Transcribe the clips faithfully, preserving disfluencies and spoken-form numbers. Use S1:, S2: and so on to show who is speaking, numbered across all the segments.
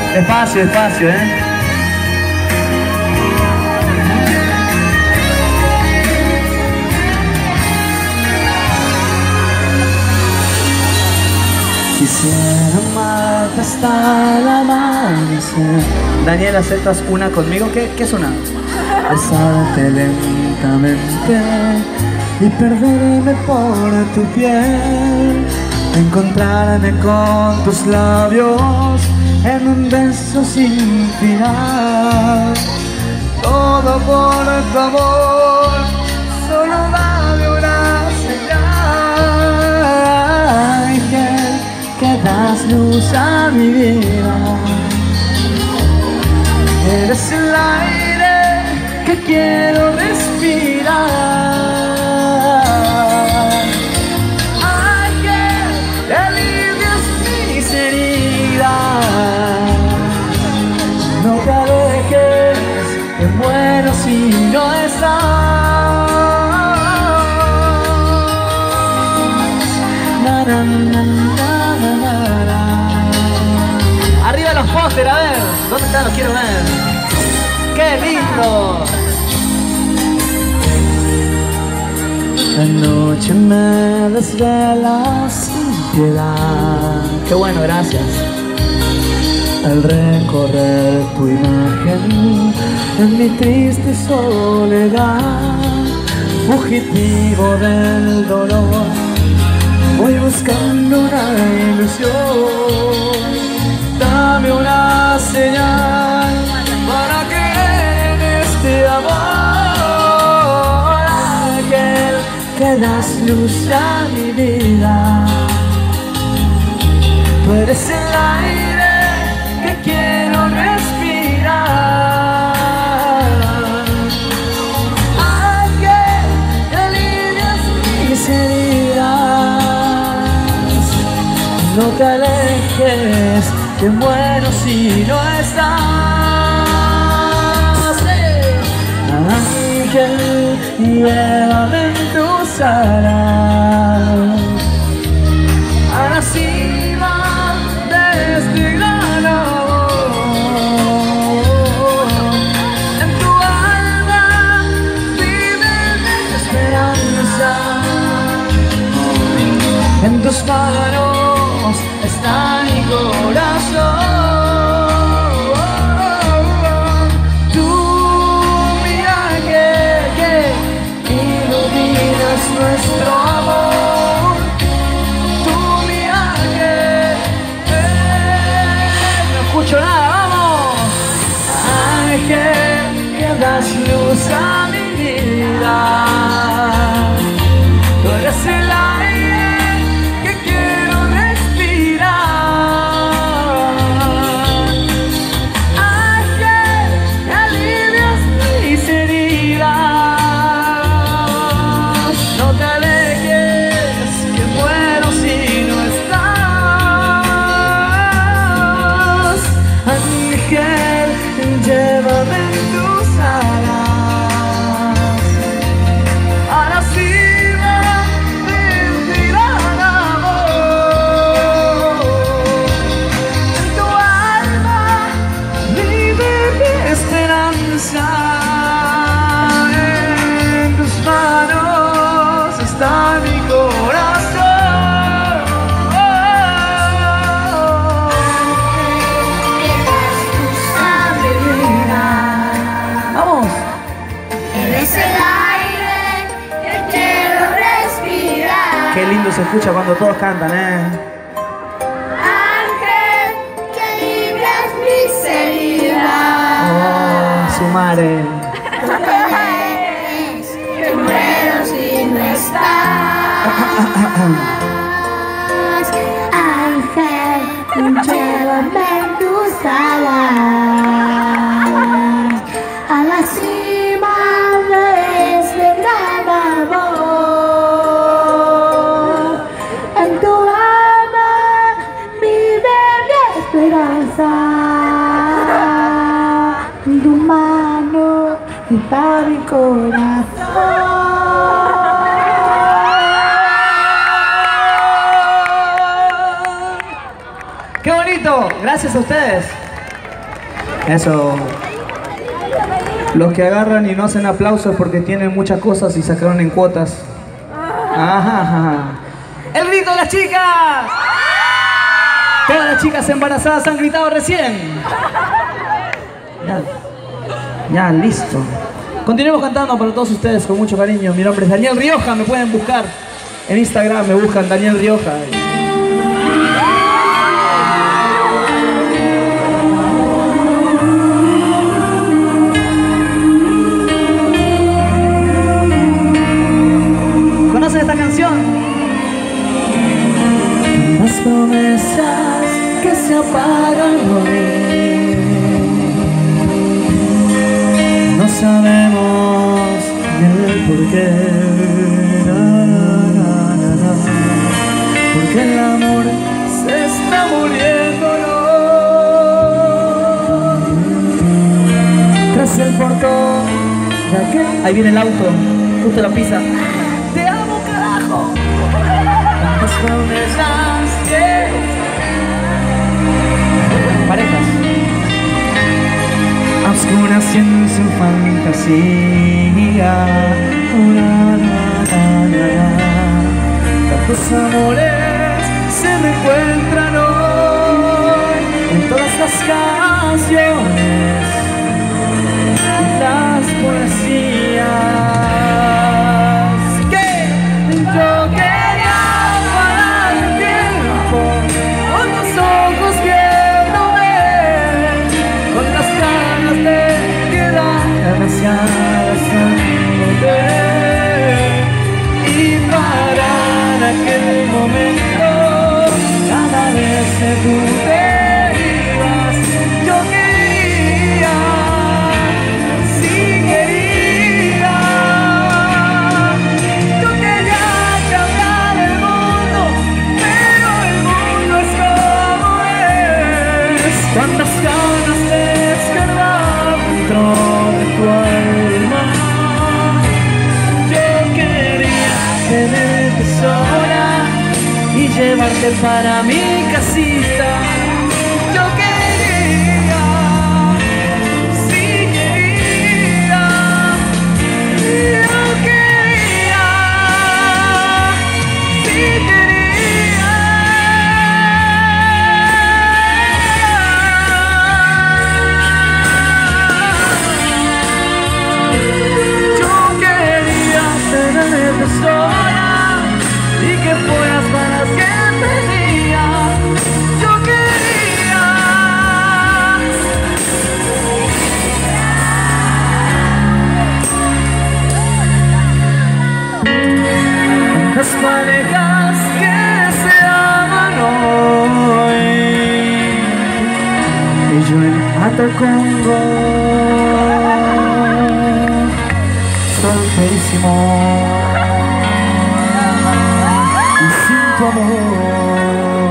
S1: Despacio, despacio, ¿eh? Quisiera amarte hasta el amanecer. Daniel, ¿aceptas una conmigo? ¿Qué, qué es una? Besarte lentamente y perderme por tu piel. Encontrarme con tus labios en un beso sin final. Todo por tu amor, solo dame una señal. Ángel, que das luz a mi vida. Eres el aire que quiero respirar. No te alejes, me muero si no estás. Na, na, na, na, na, na. Arriba los pósteres, a ver, ¿dónde están? Los quiero ver. ¡Qué lindo! La noche me desvela sin piedad. ¡Qué bueno, gracias! Al recorrer tu imagen en mi triste soledad, fugitivo del dolor, voy buscando una ilusión. Dame una señal para creer en este amor. Ángel, que das luz a mi vida. Tú eres el aire que quiero respirar. Ángel, que alivias mis heridas. No te alejes, que muero si no estás. Ángel, llévame en tus alas a la cima de este gran amor. En tu alma vive mi esperanza. En tus manos está mi corazón. Tú, mi ángel, que iluminas nuestro amor. Tú, mi ángel, eh, no escucho nada, vamos. Ángel, que das luz a mi vida. Tú eres el aire que quiero respirar. Ángel, que alivias mis heridas. No te alejes, que muero si no estás. Ángel, llévame en tus alas a la cima de un gran amor. En tu alma vive mi esperanza. En tus manos está mi corazón. Vamos.
S2: Eres el aire que quiero respirar.
S1: Qué lindo se escucha cuando todos cantan, ¿eh?
S2: Ángel, que alivias mis heridas.
S1: Oh, su madre.
S2: No te alejes, que muero si no estás. Ángel, llévame en tus alas a la cima de este gran amor. En tu alma vive mi esperanza. En tu mano está mi corazón.
S1: ¡Qué bonito! Gracias a ustedes. Eso. Los que agarran y no hacen aplausos porque tienen muchas cosas y sacaron en cuotas. Ajá, ajá. ¡El grito de las chicas! Todas las chicas embarazadas han gritado recién. Ya, ya, listo. Continuemos cantando para todos ustedes con mucho cariño. Mi nombre es Daniel Rioja, me pueden buscar en Instagram, me buscan Daniel Rioja. ¿Conocen esta canción? Las promesas que se apagan hoy, no sabemos el porqué, na, na, na, na, porque el amor se está muriendo, no. Tras el portón de aquel... Ahí viene el auto, justo la pisa. Te amo, carajo. Las promesas que... Parejas. A oscuras y en su fantasía. Na, na, na, na, na. Tantos amores se me encuentran hoy en todas las canciones y las poesías. Que yo quería parar el tiempo con tus ojos viéndome, con las ganas de quedar demasiadas amándote y parar aquel momento cada vez que tú te ibas. Yo quería, sí quería, yo quería cambiar el mundo, pero el mundo es como es. Cuántas ganas de escapar dentro de tu alma. Yo quería tenerte sola y llevarte para mi casita. Yo quería, sí quería, yo quería, sí quería. Yo quería tenerte sola y que fueras para siempre mía. Yo quería. Las parejas que se aman hoy y yo en Atacongo solterísimo y sin tu amor.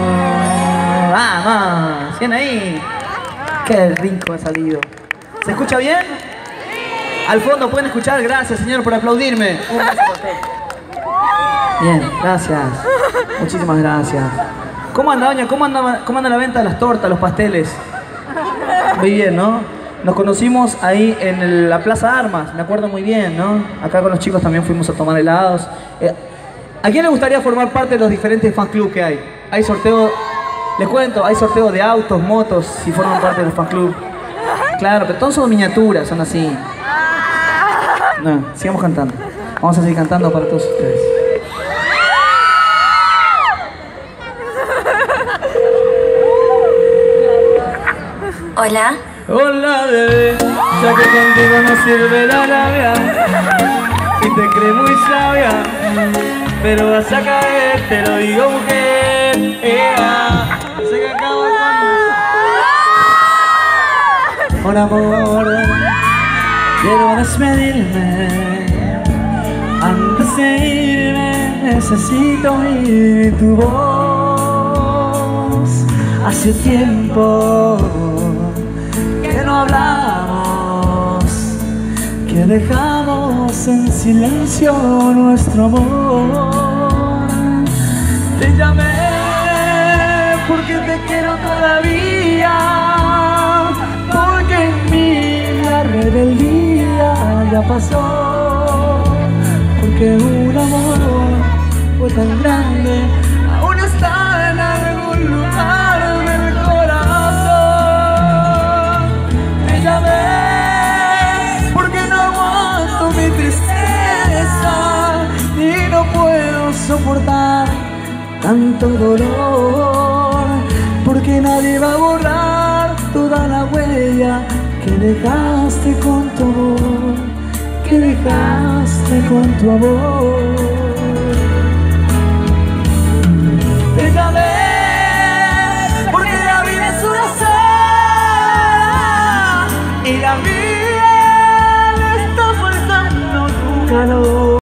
S1: ¡Vamos! ¿Bien ahí? ¡Qué rico ha salido! ¿Se escucha bien? Al fondo pueden escuchar. Gracias, señor, por aplaudirme. Un beso para usted. Bien, gracias. Muchísimas gracias. ¿Cómo anda, doña? ¿Cómo anda, cómo anda la venta de las tortas, los pasteles? Muy bien, ¿no? Nos conocimos ahí en el- la Plaza Armas, me acuerdo muy bien, ¿no? Acá con los chicos también fuimos a tomar helados. Eh, ¿A quién le gustaría formar parte de los diferentes fan club que hay? Hay sorteo, les cuento, hay sorteo de autos, motos, si forman parte de los fan club. Claro, pero todos son miniaturas, son así. No, sigamos cantando. Vamos a seguir cantando para todos ustedes.
S2: Hola.
S1: Hola bebé, ya que contigo no sirve la labia y te crees muy sabia, pero vas a caer, te lo digo mujer. Ea, se que acabo con... Por amor, quiero despedirme. Antes de irme necesito oír tu voz. Hace tiempo que no hablamos, que dejamos en silencio nuestro amor. Te llamé porque te quiero todavía, porque ya pasó, porque un amor fue tan grande, aún está en algún lugar del corazón. Te llamé porque no aguanto mi tristeza y no puedo soportar tanto dolor, porque nadie va a borrar toda la huella que dejaste con tu amor, que dejaste con tu amor.